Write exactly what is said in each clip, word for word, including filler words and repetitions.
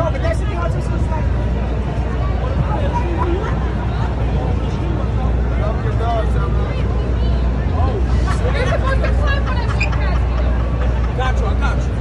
Got you, I got you.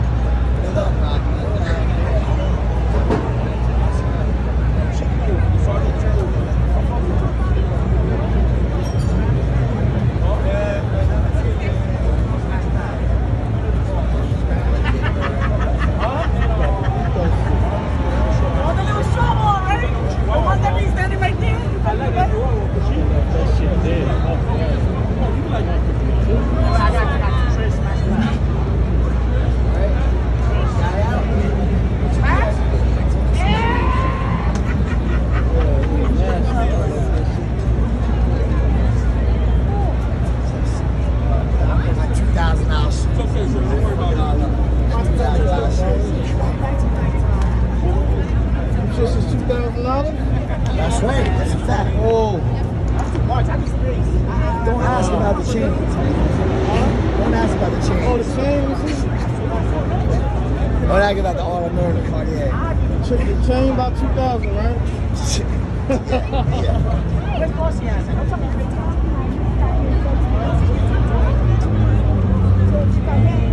That's right. That's a fact. Oh. Don't ask about the chain. Don't ask about the chain. Oh, the chain? Don't ask about the All-American Cartier. The chain about two thousand, right? Yeah.